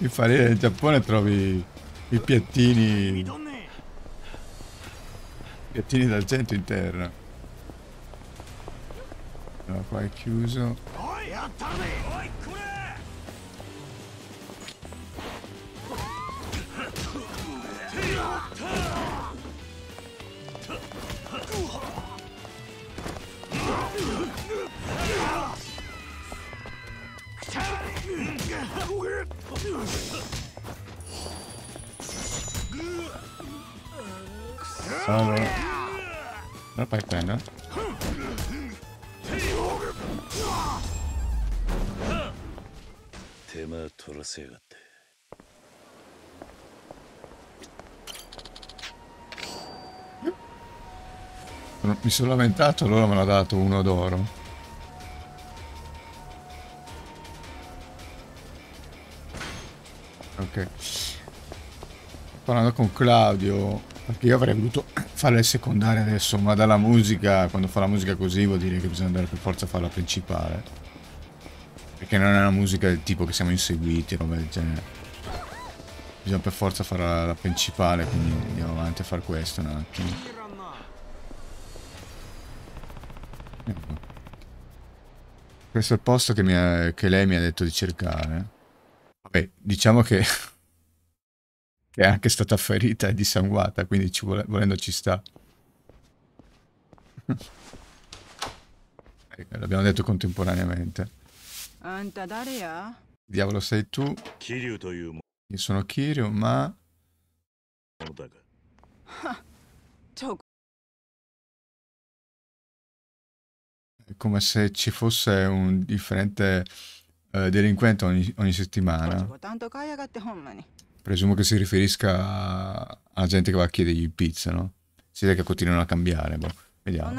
Mi fa ridere, in Giappone trovi i piattini d'argento interno. No, qua è chiuso. Allora, lo puoi prendere? Mi sono lamentato, allora me l'ha dato uno d'oro. Ok. Parlando con Claudio, perché io avrei voluto fare le secondarie adesso, ma dalla musica, quando fa la musica così vuol dire che bisogna andare per forza a fare la principale. Perché non è una musica del tipo che siamo inseguiti, roba del genere. Bisogna per forza fare la principale, quindi andiamo avanti a fare questo un attimo. Questo è il posto che lei mi ha detto di cercare. Vabbè, diciamo che è anche stata ferita e dissanguata, quindi volendo ci sta. L'abbiamo detto contemporaneamente. Diavolo sei tu? Io sono Kiryu, ma... È come se ci fosse un differente delinquente ogni settimana. Presumo che si riferisca alla gente che va a chiedergli pizza, no? Si vede che continuano a cambiare, boh. Vediamo.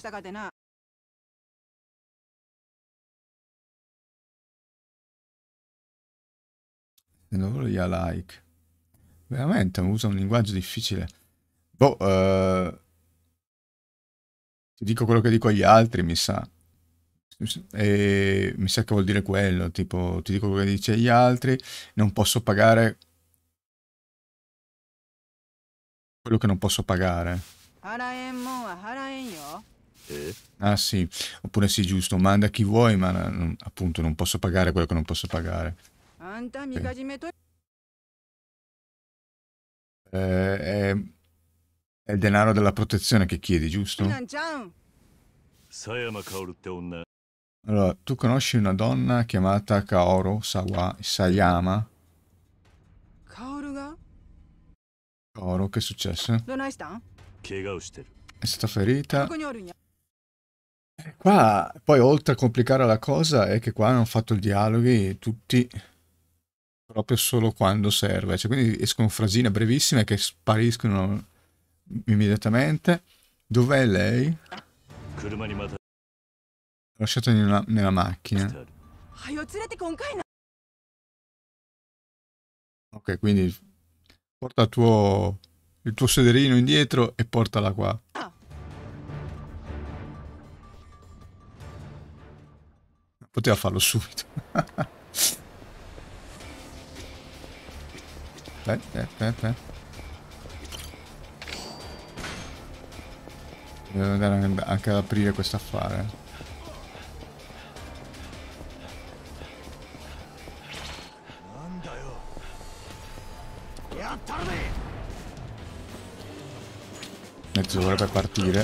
Non gli like. Veramente usa un linguaggio difficile. Boh, ti dico quello che dico agli altri, mi sa. E mi sa che vuol dire quello, tipo, ti dico quello che dice agli altri, non posso pagare quello che non posso pagare. Ah sì, oppure sì, giusto, manda chi vuoi, ma appunto non posso pagare quello che non posso pagare. Okay. È il denaro della protezione che chiedi, giusto? Allora, tu conosci una donna chiamata Kaoru Sayama? Kaoru, che è successo? È stata ferita. Qua, poi oltre a complicare la cosa, è che qua hanno fatto i dialoghi tutti proprio solo quando serve. Cioè, quindi escono frasine brevissime che spariscono immediatamente. Dov'è lei? Lasciata nella macchina. Ok, quindi porta il tuo sederino indietro e portala qua. Poteva farlo subito. Aspetta. Devo andare anche ad aprire questo affare. Mezzo dovrebbe partire.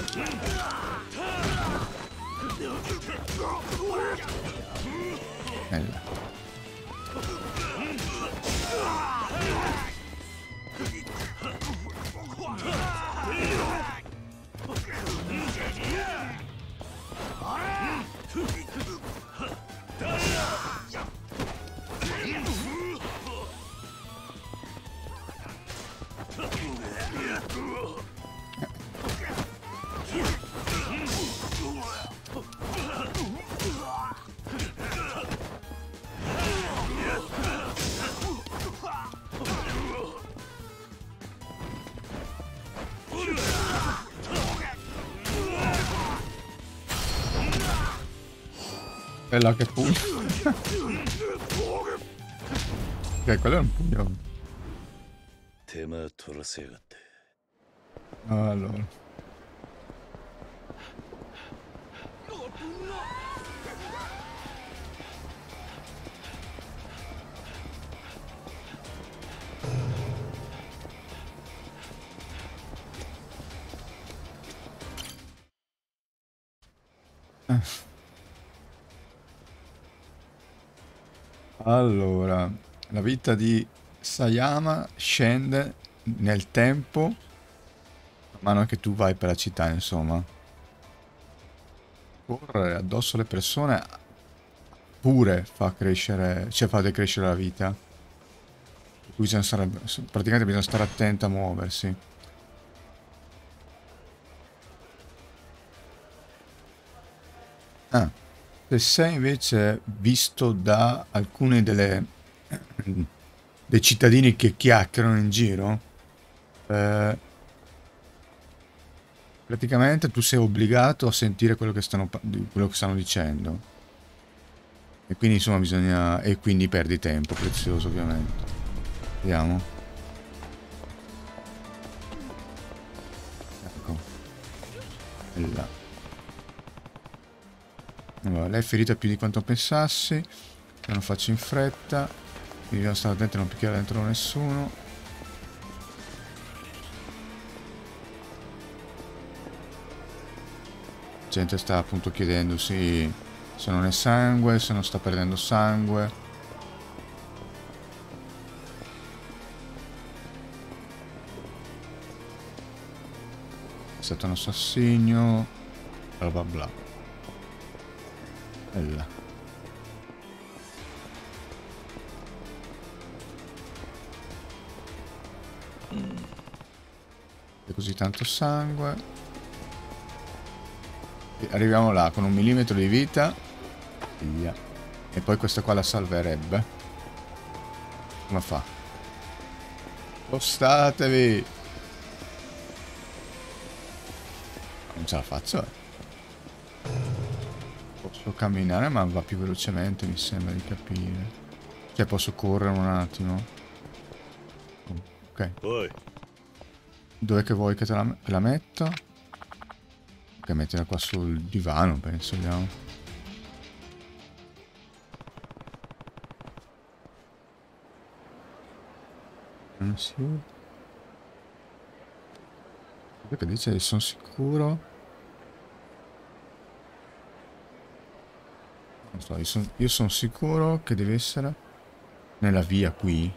Bella. Bella che pugno. Ok, quello è un pugno. Allora. Allora, la vita di Sayama scende nel tempo man mano che tu vai per la città, insomma. Correre addosso alle persone pure fa crescere, cioè fa decrescere la vita. Per cui praticamente bisogna stare attento a muoversi. Ah, se sei invece visto da alcuni dei cittadini che chiacchierano in giro, eh, praticamente tu sei obbligato a sentire quello che stanno dicendo. E quindi insomma bisogna... E quindi perdi tempo prezioso ovviamente. Vediamo. Ecco. E là. Allora, lei è ferita più di quanto pensassi. Non lo faccio in fretta. Quindi dobbiamo stare attenti a non picchiare dentro nessuno. La gente sta appunto chiedendosi se non è sangue, se non sta perdendo sangue. È stato un assassinio. Bla bla bla. E là. E così tanto sangue. E arriviamo là con 1 millimetro di vita. Via. E poi questa qua la salverebbe. Come fa? Spostatevi! Non ce la faccio, Posso camminare ma va più velocemente, mi sembra di capire. Cioè posso correre un attimo. Ok. Dov'è che vuoi che te la metto? Ok, mettila qua sul divano, penso, vediamo. Non si... Perché dice sono sicuro? Non so, io sono sicuro che deve essere nella via qui.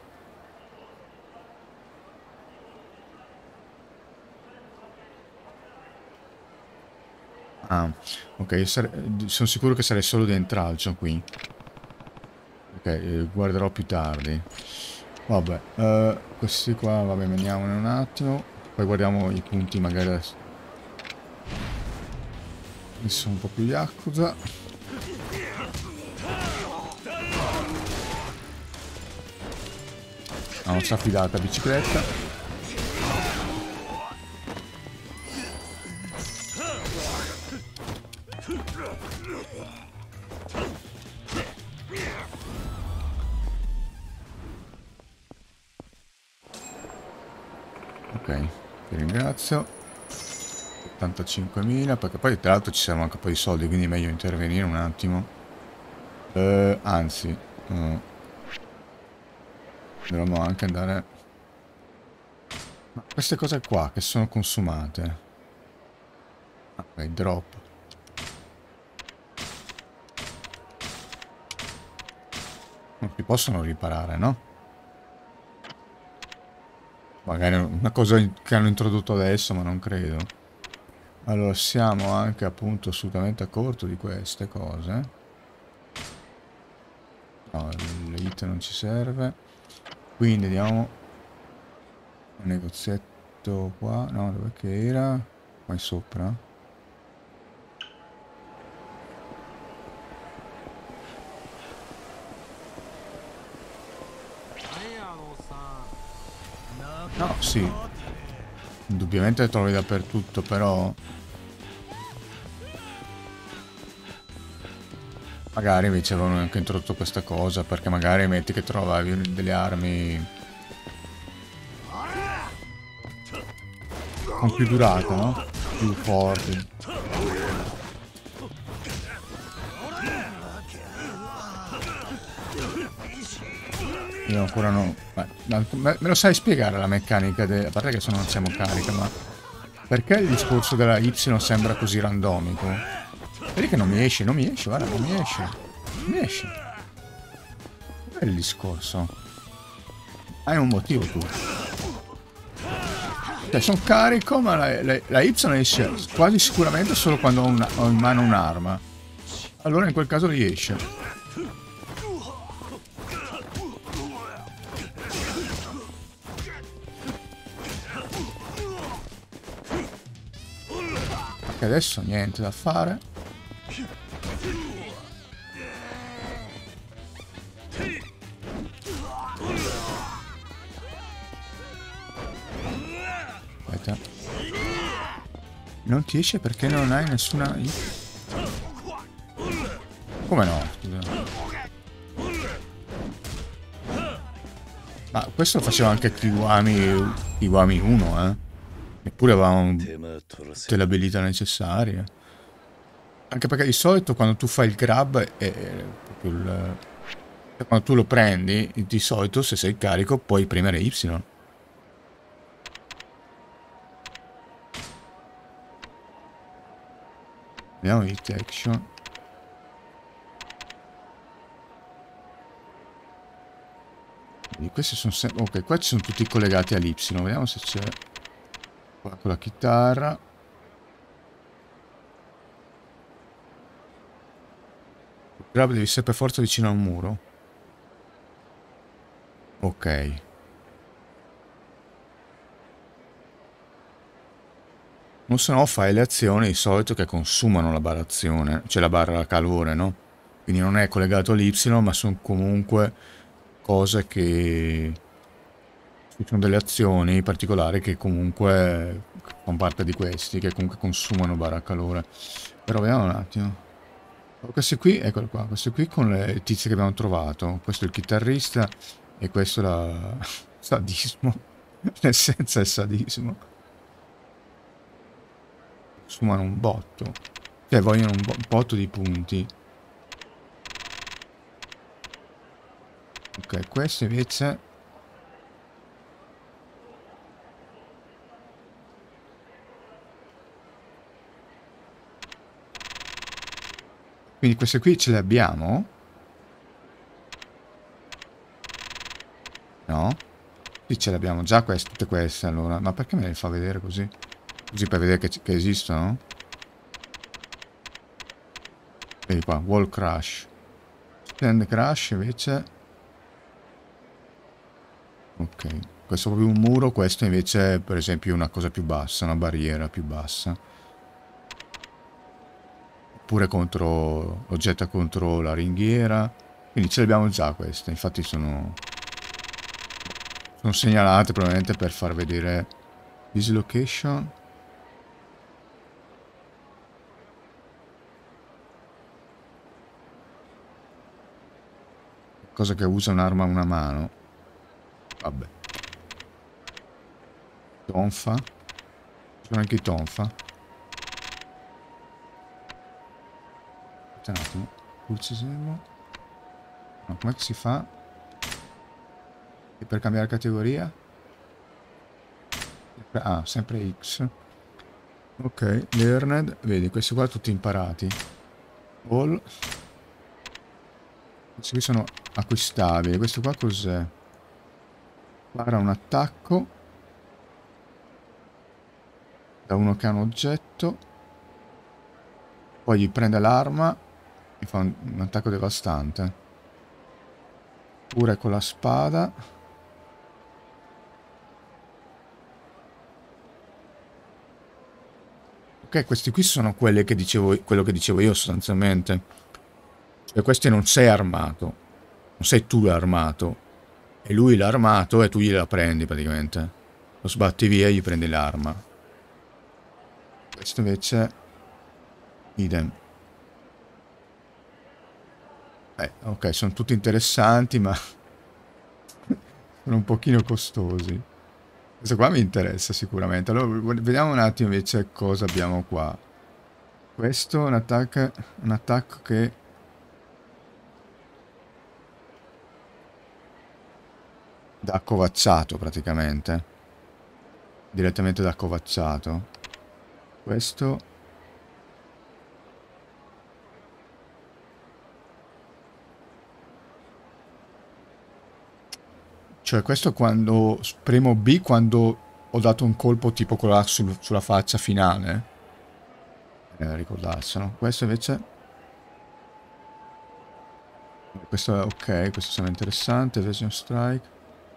Ah, ok, sono sicuro che sarei solo dentro intralcio qui. Ok, guarderò più tardi. Vabbè, questi qua, vabbè, veniamone un attimo. Poi guardiamo i punti magari adesso. Sono un po' più Yakuza. La nostra fidata bicicletta. Ok, ti ringrazio. 85.000, perché poi tra l'altro ci servono anche un po' di soldi, quindi è meglio intervenire un attimo. Anzi, dovremmo anche andare... Ma queste cose qua che sono consumate. Ok, drop. Non si possono riparare, no? Magari è una cosa che hanno introdotto adesso, ma non credo. Allora, siamo anche appunto assolutamente a corto di queste cose. No, l'hit non ci serve. Quindi andiamo un negozietto qua. No, dove che era? Qua in sopra. No, sì. Indubbiamente le trovi dappertutto, però... Magari invece avevano anche introdotto questa cosa, perché magari metti che trovavi delle armi con più durata, no? Più forti. Io ancora no. Me lo sai spiegare la meccanica? A parte che adesso non siamo carica, ma perché il discorso della Y sembra così randomico? Vedi che non mi esce, non mi esce, guarda, non mi esce. Non mi esce. Qual è il discorso? Hai un motivo tu. Cioè, sono carico, ma la Y esce quasi sicuramente solo quando ho in mano un'arma. Allora in quel caso riesce. Che adesso niente da fare. Aspetta. Non ti esce perché non hai nessuna... Come no? Scusa. Ma questo lo faceva anche Kiwami 1, eh? Eppure avevamo tutte le abilità necessarie. Anche perché di solito quando tu fai il grab è proprio il... Quando tu lo prendi, di solito se sei carico puoi premere Y. Vediamo hit action. Quindi questi sono sempre... Ok, qua ci sono tutti collegati all'Y. Vediamo se c'è... Qua con la chitarra. Il grab devi essere per forza vicino a un muro. Ok. Non se no fai le azioni di solito che consumano la barra azione, cioè la barra calore, no? Quindi non è collegato all'Y, ma sono comunque cose che... Ci sono delle azioni particolari che comunque fanno parte di questi, che comunque consumano barra calore. Però vediamo un attimo. Questi qui, eccolo qua, questi qui con le tizie che abbiamo trovato. Questo è il chitarrista e questo è la... sadismo. Nel senso è sadismo. Consumano un botto. Cioè vogliono un botto di punti. Ok, questo invece... Quindi queste qui ce le abbiamo? No? Sì, ce le abbiamo già queste, tutte queste allora. Ma perché me le fa vedere così? Così per vedere che esistono? Vedi qua, wall crash. Stand crash invece... Ok. Questo è proprio un muro, questo invece è per esempio una cosa più bassa, una barriera più bassa. Oppure contro... lo getta contro la ringhiera. Quindi ce le abbiamo già queste, infatti sono segnalate probabilmente per far vedere dislocation. Cosa che usa un'arma a una mano. Vabbè. Tonfa. Ci sono anche i tonfa. Aspetta un attimo. Pulsisemo. No, com'è che si fa? E per cambiare categoria? Ah, sempre X. Ok, learned. Vedi, questi qua tutti imparati. All. Questi qui sono acquistabili. Questo qua cos'è? Spara un attacco da uno che ha un oggetto. Poi gli prende l'arma e fa un attacco devastante. Pure con la spada. Ok, questi qui sono quelli che dicevo, quello che dicevo io sostanzialmente. Cioè, questi non sei armato. Non sei tu l'armato. E lui l'ha armato e tu gliela prendi praticamente. Lo sbatti via e gli prendi l'arma. Questo invece... idem. Ok, sono tutti interessanti, ma sono un pochino costosi. Questo qua mi interessa sicuramente. Allora, vediamo un attimo invece cosa abbiamo qua. Questo è un attacco che... da accovacciato praticamente. Direttamente da accovacciato. Questo... cioè questo quando... premo B quando ho dato un colpo tipo quello là sulla faccia finale. Ricordarselo. Questo invece... questo è ok, questo sembra interessante. Evasion Strike.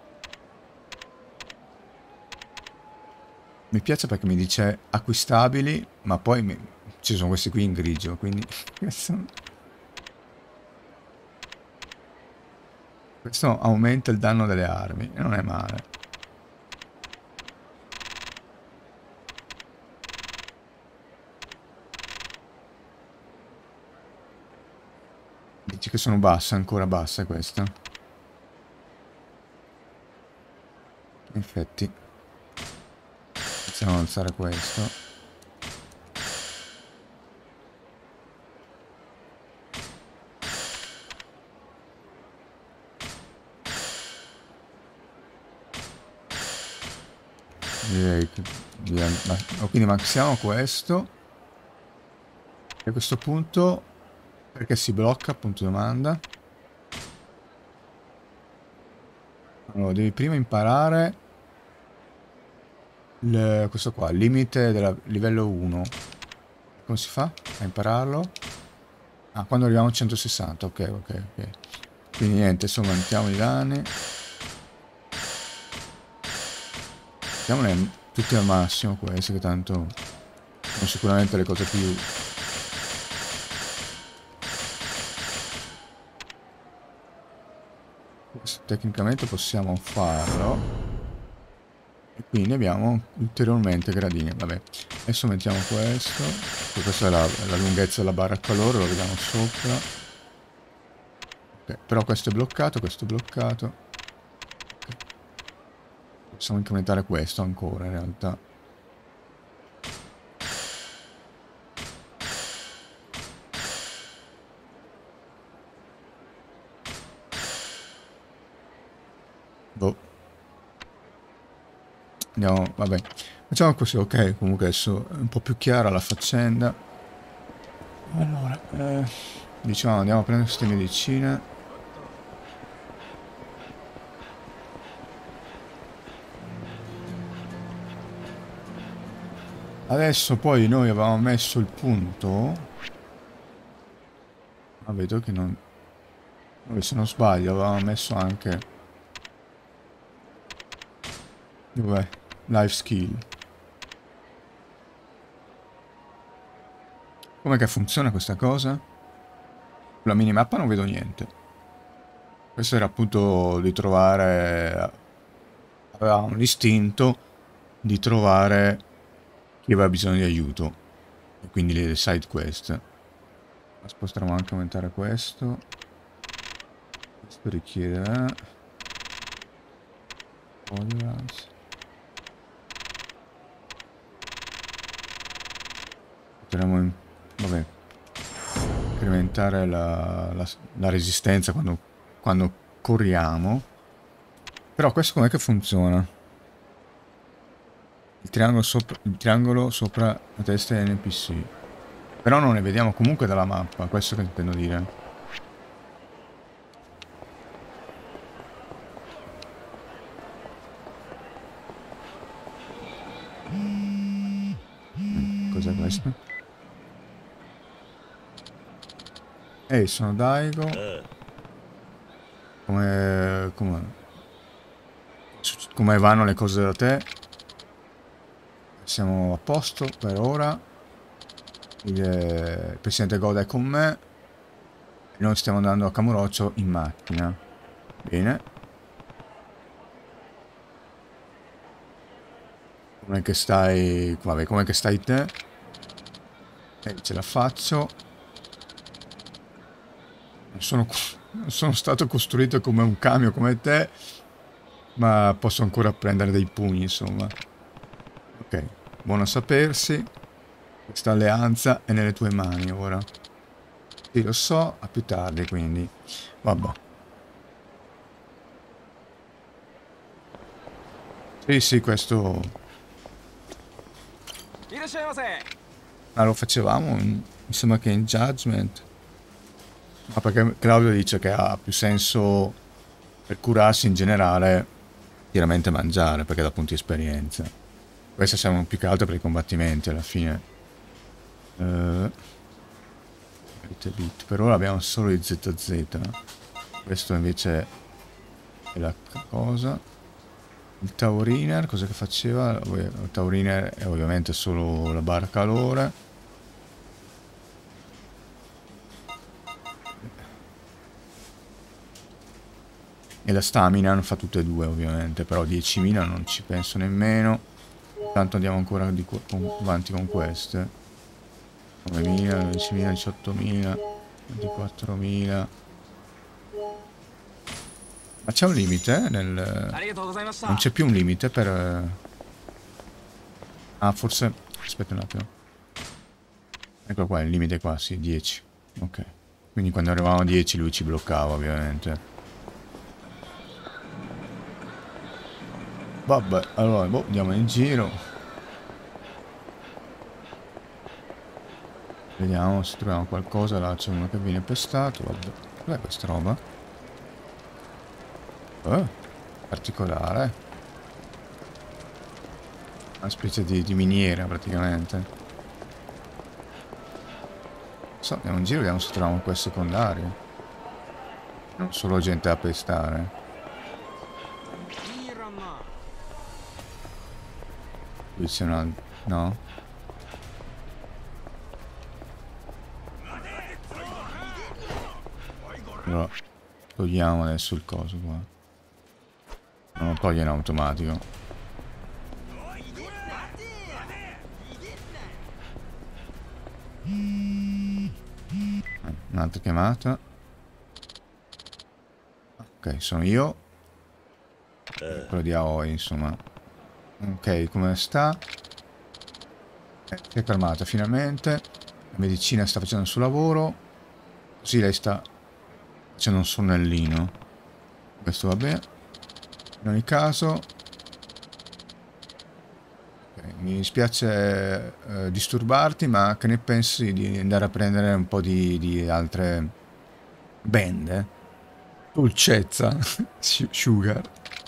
Mi piace perché mi dice acquistabili, ma poi ci sono questi qui in grigio, quindi questo aumenta il danno delle armi, e non è male. Dici che sono basse, ancora basse queste. In effetti. Iniziamo ad alzare questo. Direi che quindi maxiamo questo. E a questo punto... perché si blocca? Punto domanda. Allora, devi prima imparare... questo qua, limite del livello 1. Come si fa a impararlo? Ah, quando arriviamo a 160, ok, ok, ok. Quindi niente, insomma, aumentiamo i danni. Mettiamone tutti al massimo questi, che tanto sono sicuramente le cose più... questo tecnicamente possiamo farlo. E quindi abbiamo ulteriormente gradini. Vabbè, adesso mettiamo questo. Questa è la lunghezza della barra calore, lo vediamo sopra. Ok, però questo è bloccato, questo è bloccato. Okay. Possiamo incrementare questo ancora in realtà. Boh. Andiamo, vabbè. Facciamo così, ok. Comunque adesso è un po' più chiara la faccenda. Allora, diciamo andiamo a prendere queste medicine. Adesso poi noi avevamo messo il punto. Ma vedo che non... vabbè, se non sbaglio avevamo messo anche... dov'è? Life skill. Com'è che funziona questa cosa? Sulla minimappa non vedo niente. Questo era appunto di trovare... avevamo l'istinto di trovare chi aveva bisogno di aiuto. E quindi le side quest. Potremmo anche aumentare questo. Questo richiede... tolerance. Potremmo... vabbè... incrementare la resistenza quando corriamo. Però questo com'è che funziona? Il triangolo sopra la testa degli NPC. Però non ne vediamo comunque dalla mappa, questo che intendo dire. Cos'è questo? Ehi, sono Daigo. Come vanno le cose da te? Siamo a posto per ora. Il presidente Goda è con me. E noi stiamo andando a Kamurocho in macchina. Bene. Come che stai? Vabbè, come che stai te? Ce la faccio. Non sono stato costruito come un camion come te, ma posso ancora prendere dei pugni, insomma. Ok, buono a sapersi. Questa alleanza è nelle tue mani ora. Sì, lo so, a più tardi quindi. Vabbè. Sì, sì, questo... Ah, lo facevamo, mi sembra che in Judgment. Ma perché Claudio dice che ha più senso per curarsi in generale, chiaramente mangiare, perché dà punti esperienza. Queste servono più che altro per i combattimenti alla fine. Bit. Per ora abbiamo solo i ZZ. Questo invece è la cosa. Il Tauriner, cosa che faceva? Il Tauriner è ovviamente solo la barra calore. E la stamina non fa tutte e due ovviamente, però 10.000 non ci penso nemmeno. Tanto andiamo ancora avanti con queste. 9.000, 10.000, 18.000, 24.000. Ma c'è un limite nel... Non c'è più un limite per... Ah, forse... Aspetta un attimo. Ecco qua, il limite qua, sì, 10. Ok. Quindi quando arrivavamo a 10 lui ci bloccava, ovviamente. Vabbè, allora, boh, andiamo in giro. Vediamo se troviamo qualcosa. Là c'è uno che viene pestato. Vabbè. Cos'è questa roba? Particolare. Una specie di miniera, praticamente. So, andiamo in giro, vediamo se troviamo quel secondario. Non solo gente da pestare. Qui c'è una... No? Allora, togliamo adesso il coso qua. Non lo toglie in automatico. Un'altra chiamata. Ok, sono io. Quello di Aoi, insomma. Ok, come sta? Si è calmata finalmente. La medicina sta facendo il suo lavoro. Così lei sta facendo un sonnellino. Questo va bene. In ogni caso... Okay, mi dispiace disturbarti, ma che ne pensi di andare a prendere un po' di altre band? Dolcezza. Sugar.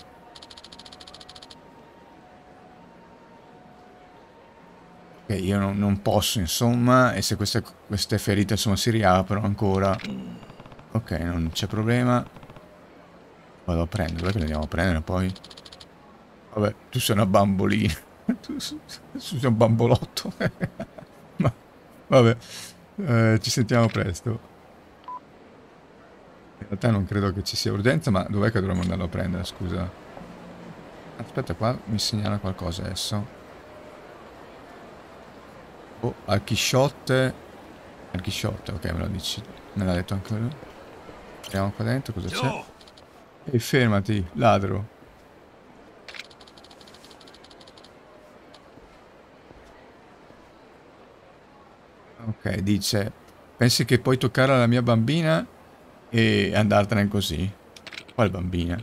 Ok, io non posso, insomma, e se queste ferite, insomma, si riaprono ancora... Ok, non c'è problema. Vado a prendere, dov'è che le andiamo a prendere poi? Vabbè, tu sei una bambolina. tu sei un bambolotto. Ma, vabbè, ci sentiamo presto. In realtà non credo che ci sia urgenza, ma dov'è che dovremmo andarlo a prendere, scusa? Aspetta, qua mi segnala qualcosa adesso. Oh, Alchisciotte. Alchisciotte, ok, me lo dici. Me l'ha detto anche lui. Andiamo qua dentro, cosa c'è? Ehi, fermati, ladro. Ok, dice... Pensi che puoi toccare la mia bambina e andartene così? Qual bambina?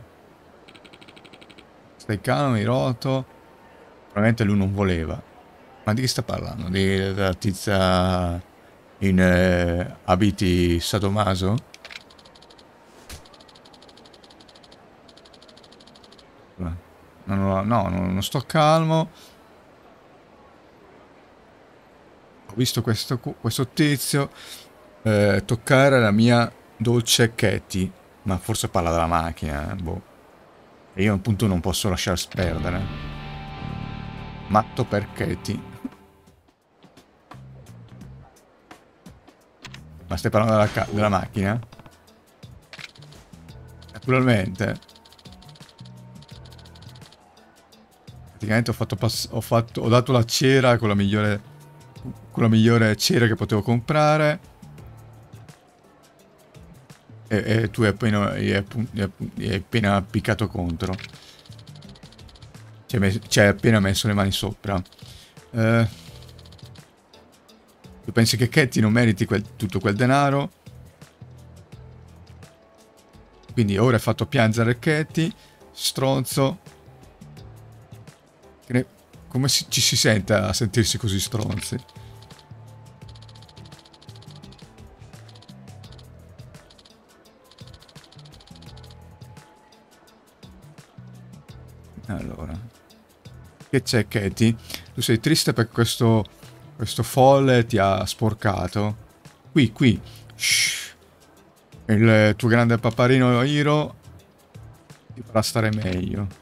Stai calmo, hai rotto. Probabilmente lui non voleva. Ma di chi sta parlando? Della tizia in abiti sadomaso? No, non sto calmo. Ho visto questo tizio toccare la mia dolce Katy. Ma forse parla della macchina, boh. E io appunto non posso lasciar perdere. Matto per Katy. Ma stai parlando della macchina? Naturalmente. Praticamente ho dato la cera con la migliore cera che potevo comprare. E tu hai appena piccato contro. Ci hai appena messo le mani sopra. Tu pensi che Katie non meriti tutto quel denaro? Quindi ora hai fatto piangere Katie, stronzo. Come ci si sente a sentirsi così stronzi? Allora, che c'è Katie? Tu sei triste perché questo folle ti ha sporcato. Qui. Shh. Il tuo grande paparino Hiro ti farà stare meglio.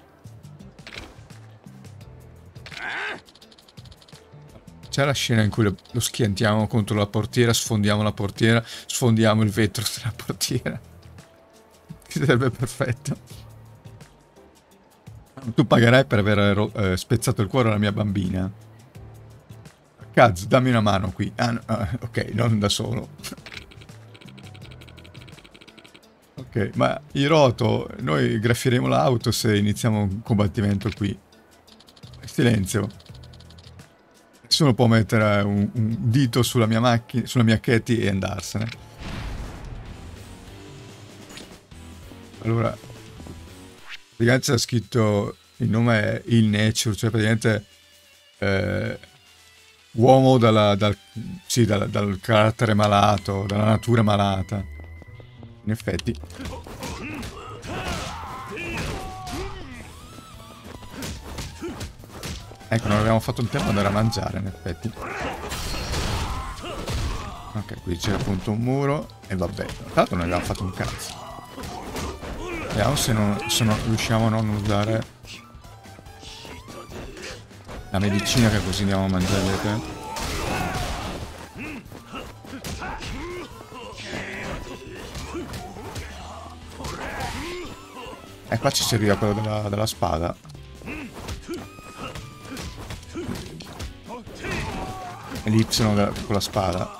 C'è la scena in cui lo schiantiamo contro la portiera, sfondiamo la portiera, sfondiamo il vetro della portiera. Che sarebbe perfetto. Tu pagherai per aver spezzato il cuore alla mia bambina. Cazzo, dammi una mano qui. Ah, no, ok, non da solo. Ok, ma Hiroto, noi graffieremo l'auto se iniziamo un combattimento qui. Silenzio. Nessuno può mettere un dito sulla mia macchina, sulla mia Katie e andarsene. Allora, praticamente c'è scritto, il nome è Il Nature, cioè praticamente uomo dal carattere malato, dalla natura malata. In effetti. Ecco, non abbiamo fatto un tempo ad andare a mangiare, in effetti. Ok, qui c'è appunto un muro. E vabbè, tra l'altro non abbiamo fatto un cazzo. Vediamo se non riusciamo a non usare la medicina, che così andiamo a mangiare le te. E qua ci serviva quello della spada. E l'Y con la spada.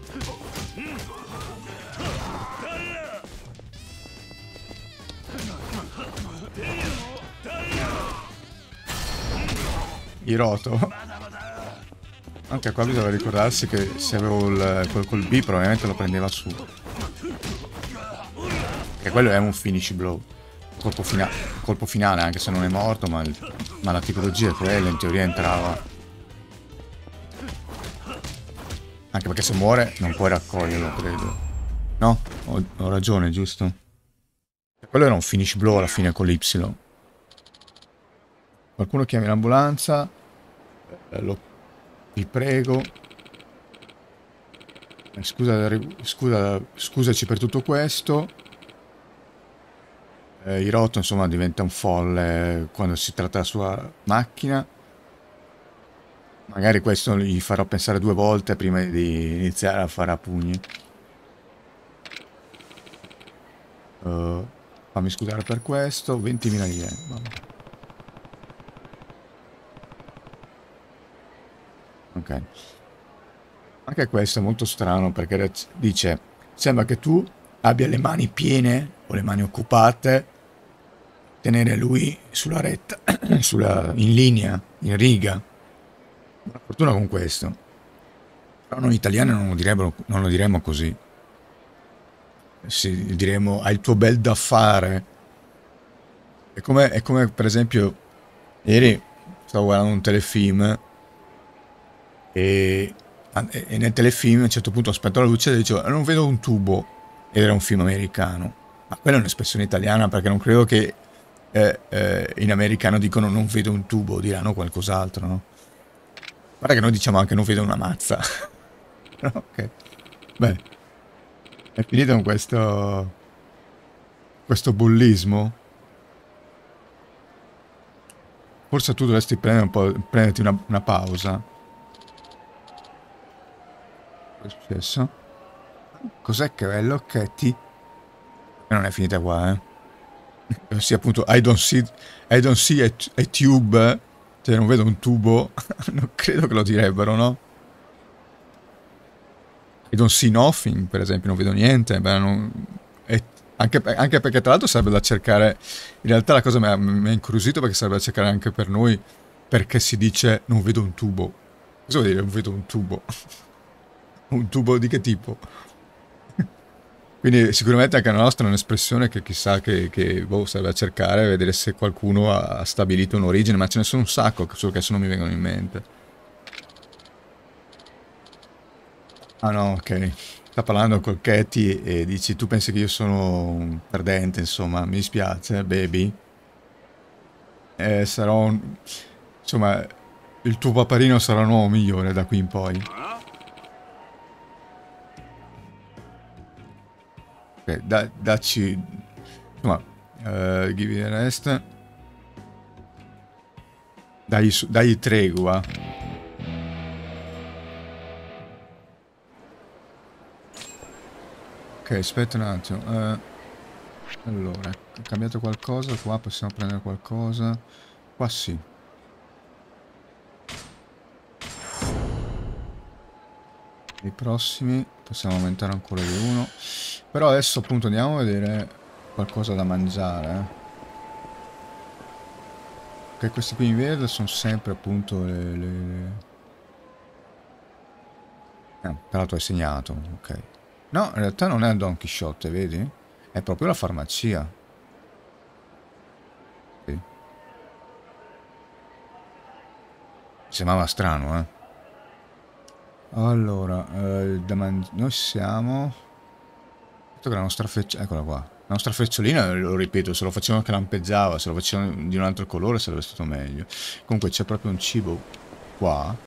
Hiroto. Anche qua bisogna ricordarsi che se avevo quel col B probabilmente lo prendeva su. Che quello è un finish blow. Colpo finale, anche se non è morto, ma la tipologia è quella, in teoria entrava. Anche perché se muore non puoi raccoglierlo, credo. No? Ho ragione, giusto? Quello era un finish blow alla fine con l'Y. Qualcuno chiami l'ambulanza. Vi prego. Scusaci per tutto questo. Hiroto, insomma, diventa un folle quando si tratta della sua macchina. Magari questo gli farò pensare 2 volte prima di iniziare a fare a pugni. Fammi scusare per questo. 20.000 yen. Vabbè. Ok. Anche questo è molto strano perché dice: sembra che tu abbia le mani piene o le mani occupate. Tenere lui sulla retta, in linea, in riga. Buona fortuna con questo. Però noi italiani non lo diremmo così. Diremmo: hai il tuo bel da fare. È come per esempio ieri stavo guardando un telefilm e nel telefilm a un certo punto aspetto la luce e dicevo: non vedo un tubo. Ed era un film americano. Ma quella è un'espressione italiana, perché non credo che in americano dicono non vedo un tubo, diranno qualcos'altro, no? Guarda che noi diciamo anche non vedo una mazza. Ok. Beh, è finito con questo bullismo. Forse tu dovresti prenderti una pausa. Cosa è successo? Cos'è che è l'occhetti? Non è finita qua, sì, appunto, I don't see a tube. Cioè, non vedo un tubo. Non credo che lo direbbero, no? I don't see nothing, per esempio, non vedo niente. Beh, Anche perché tra l'altro sarebbe da cercare, in realtà la cosa mi ha incuriosito perché sarebbe da cercare anche per noi, perché si dice non vedo un tubo. Cosa vuol dire non vedo un tubo? Un tubo di che tipo? Quindi sicuramente anche la nostra è un'espressione che chissà che boh, serve a cercare, vedere se qualcuno ha stabilito un'origine, ma ce ne sono un sacco, solo che adesso non mi vengono in mente. Ah no, ok. Sta parlando col Katie e dici tu pensi che io sono un perdente, insomma, mi dispiace, baby. Sarò un... Insomma, il tuo paparino sarà un uomo migliore da qui in poi. Ok, dacci... Insomma, give it a rest. Dai tregua. Ok, aspetta un attimo. Allora, è cambiato qualcosa? Qua possiamo prendere qualcosa. Qua sì. I prossimi possiamo aumentare ancora di uno. Però adesso appunto andiamo a vedere qualcosa da mangiare. Che questi qui in verde sono sempre appunto però tu hai segnato, ok. No, in realtà non è il Don Chisciotte, vedi? È proprio la farmacia. Sì. Mi sembrava strano, eh. Allora, noi siamo... Detto che la nostra freccia... Eccola qua. La nostra frecciolina, lo ripeto, se lo facevano che lampeggiava, se lo facevano di un altro colore sarebbe stato meglio. Comunque c'è proprio un cibo qua.